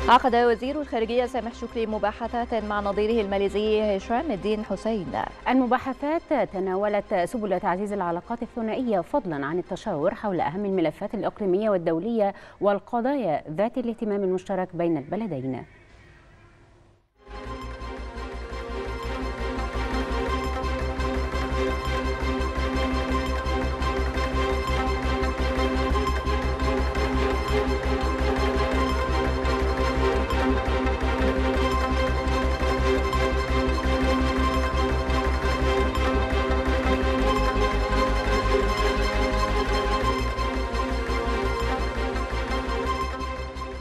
عقد وزير الخارجية سامح شكري مباحثات مع نظيره الماليزي هشام الدين حسين. المباحثات تناولت سبل تعزيز العلاقات الثنائية فضلا عن التشاور حول أهم الملفات الإقليمية والدولية والقضايا ذات الاهتمام المشترك بين البلدين.